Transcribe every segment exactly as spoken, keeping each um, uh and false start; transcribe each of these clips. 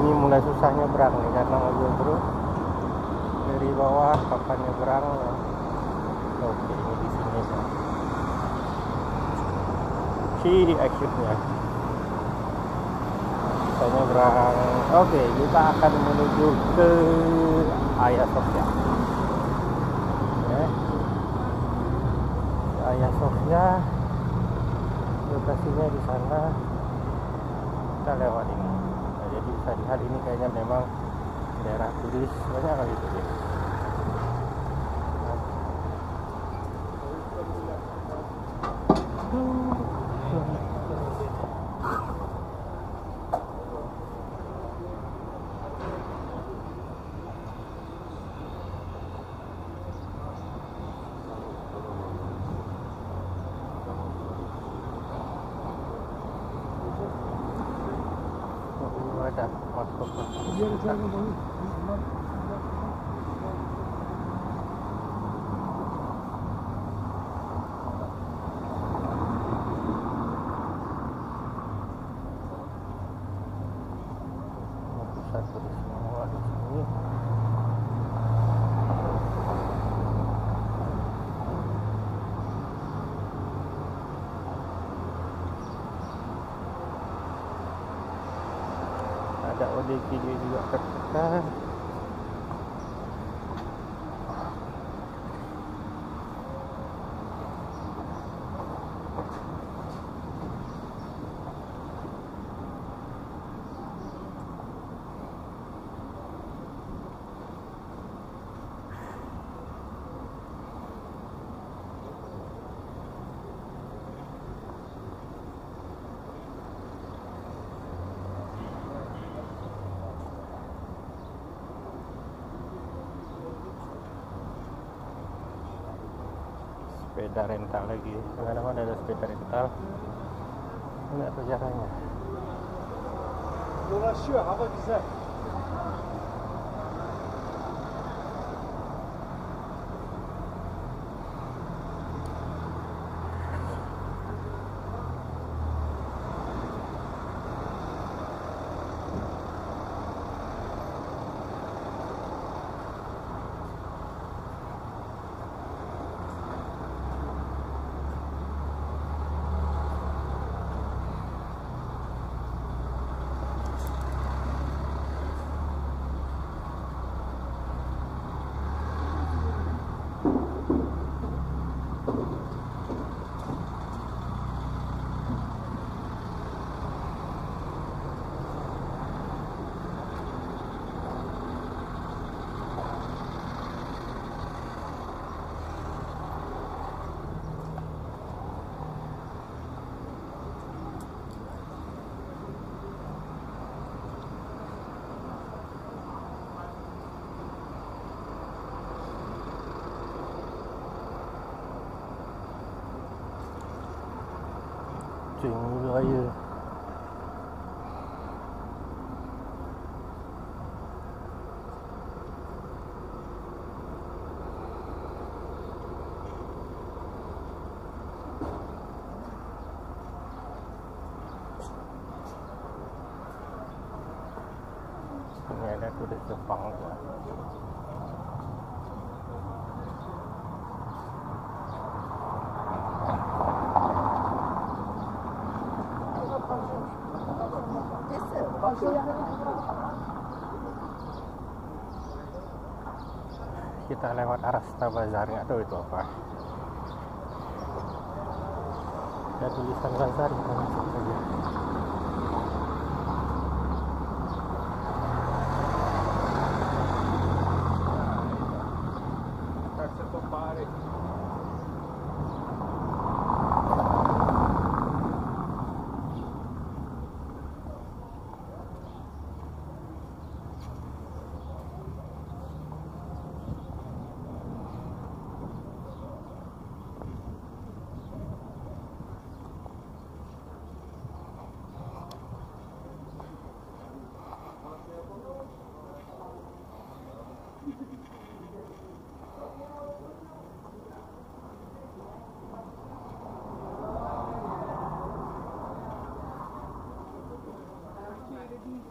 Ini mulai susah nyebrang nih karena mobil bro dari bawah kapan nyebrang. Oke, ini di sini kan. Si akhirnya bisa nyebrang. Oke, kita akan menuju ke Hagia Sophia. Hagia Sophia, lokasinya di sana. Kita lewat ini. Nah, jadi bisa lihat ini kayaknya memang daerah turis banyak kali turis. Ada masuk pusat turis semua di sini. Ada O D K dia juga tertekan. Sepeda rental lagi, mana-mana ada sepeda rental. Ini apa caranya? Dolaşıyor, hava güzel. Kucing raya. Ini ada kuda Jepang juga. Kita lewat arah Grand Bazaar, nggak tahu itu apa. Ada tulisan Bazaar, kita masuk saja.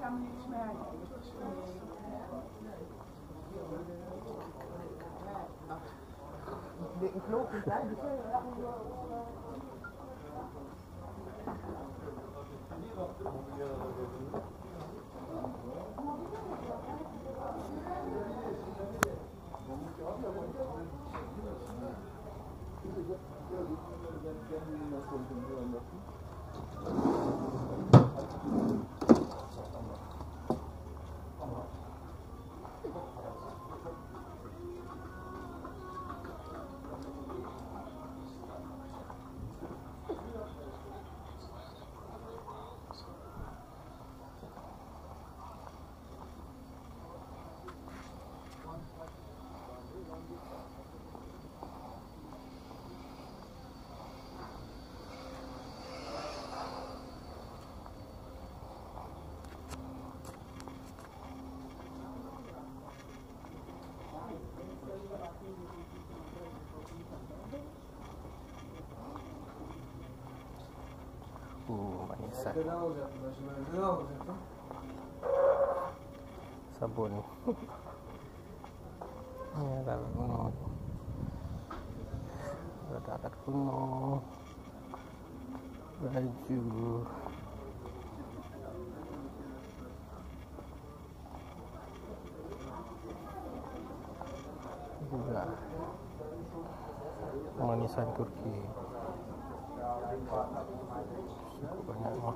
Uh, manisan. Sabun. Ini ada kuno. Ada kuno. Baju. Juga manisan Turki. Banyak mah.